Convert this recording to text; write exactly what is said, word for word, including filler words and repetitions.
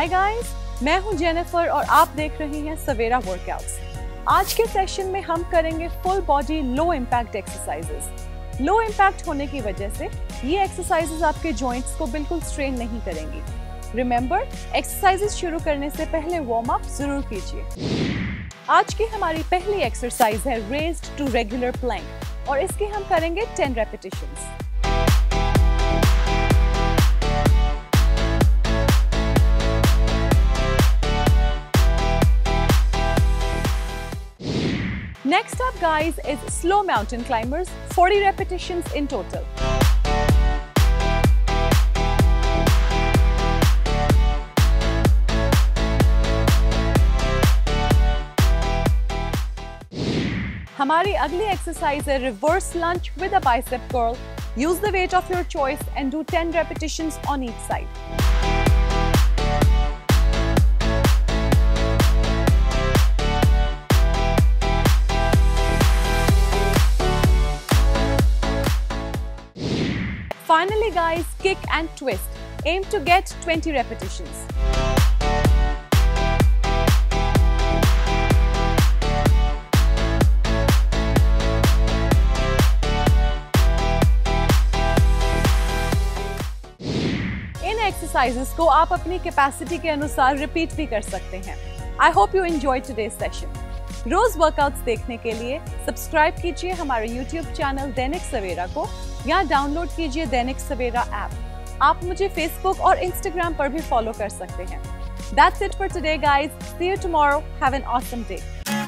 Hi guys, मैं हूं Jennifer और आप देख रहे हैं सवेरा वर्कआउट्स। आज के सेशन में हम करेंगे full body low impact exercises. Low impact होने की वजह से ये एक्सरसाइजेस आपके जॉइंट्स को बिल्कुल स्ट्रेन नहीं करेंगी। रिमेंबर, एक्सरसाइजेस शुरू करने से पहले वार्म अप जरूर कीजिए। आज की हमारी पहली एक्सरसाइज है रेज्ड टू रेगुलर प्लैंक और इसके हम करेंगे ten repetitions. Next up guys is slow mountain climbers, forty repetitions in total. हमारी अगली एक्सरसाइज है reverse lunge with a bicep curl. Use the weight of your choice and do ten repetitions on each side. Finally guys, kick and twist. Aim to get twenty repetitions. इन exercises को आप अपनी capacity के अनुसार repeat भी कर सकते हैं। I hope you enjoy today's session. रोज वर्कआउट्स देखने के लिए सब्सक्राइब कीजिए हमारे यूट्यूब चैनल दैनिक सवेरा को या डाउनलोड कीजिए दैनिक सवेरा ऐप। आप मुझे फेसबुक और इंस्टाग्राम पर भी फॉलो कर सकते हैं। That's it for today guys. See you tomorrow. Have an awesome day.